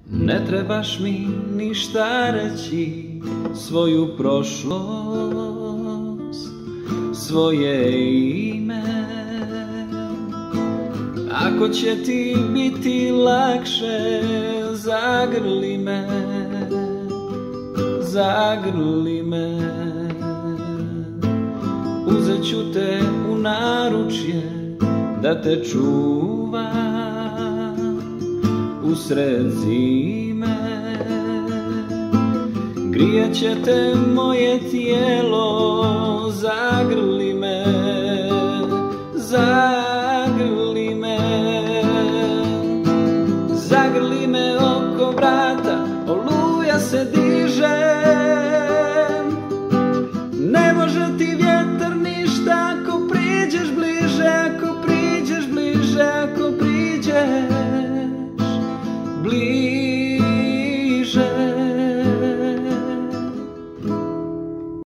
Ne trebaš mi ništa reći, svoju prošlost, svoje ime. Ako će ti biti lakše, zagrli me, zagrli me. Uzet ću te u naručje da te čuvam usred zime. Grijat će te moje tijelo, zagrli me, zagrli me. Zagrli me oko vrata, oluja se diže. Ne može ti vjetar ništa ako priđeš bliže, ako priđeš bliže, ako priđeš bliže.